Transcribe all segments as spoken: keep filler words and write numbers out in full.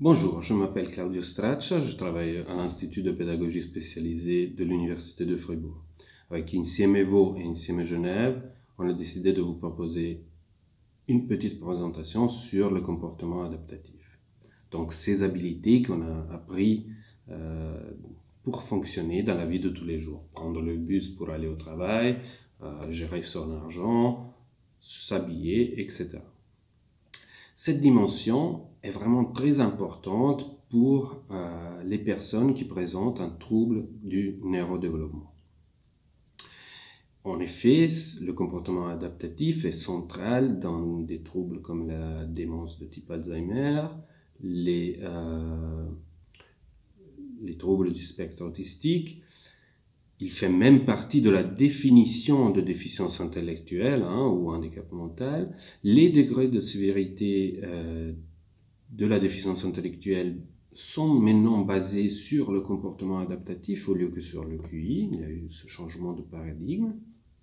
Bonjour, je m'appelle Claudio Straccia, je travaille à l'Institut de pédagogie spécialisée de l'Université de Fribourg. Avec Insieme Vaud et Insieme Genève, on a décidé de vous proposer une petite présentation sur le comportement adaptatif. Donc ces habiletés qu'on a appris euh, pour fonctionner dans la vie de tous les jours. Prendre le bus pour aller au travail, euh, gérer son argent, s'habiller, et cetera. Cette dimension est vraiment très importante pour euh, les personnes qui présentent un trouble du neurodéveloppement. En effet, le comportement adaptatif est central dans des troubles comme la démence de type Alzheimer, les, euh, les troubles du spectre autistique. Il fait même partie de la définition de déficience intellectuelle hein, ou handicap mental. Les degrés de sévérité euh, de la déficience intellectuelle sont maintenant basés sur le comportement adaptatif au lieu que sur le Q I. Il y a eu ce changement de paradigme.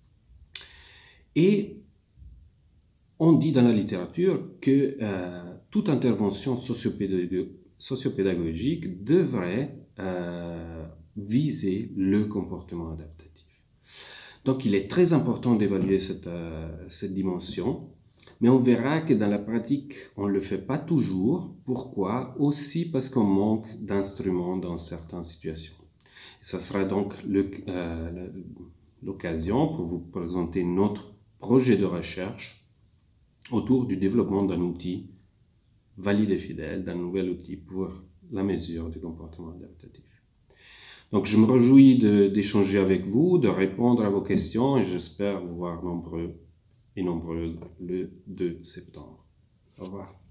Et on dit dans la littérature que euh, toute intervention sociopédagogique, sociopédagogique devrait euh, viser le comportement adaptatif. Donc il est très important d'évaluer cette, euh, cette dimension, mais on verra que dans la pratique, on ne le fait pas toujours. Pourquoi? Aussi parce qu'on manque d'instruments dans certaines situations. Et ça sera donc l'occasion euh, pour vous présenter notre projet de recherche autour du développement d'un outil valide et fidèle, d'un nouvel outil pour la mesure du comportement adaptatif. Donc je me réjouis d'échanger avec vous, de répondre à vos questions et j'espère vous voir nombreux et nombreuses le deux septembre. Au revoir.